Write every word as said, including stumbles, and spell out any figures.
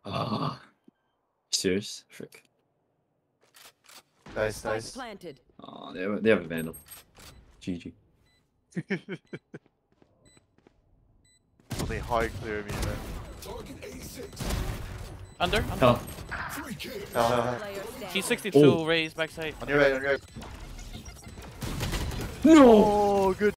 Ah. Serious? Frick. Nice, nice. Planted. Oh, they have, they have a vandal. G G. Well, they high clear me, man. Under? Under. Oh. No, no, no. She's sixty-two, Oh. raise backside. On your right, on your right. No! Oh, good.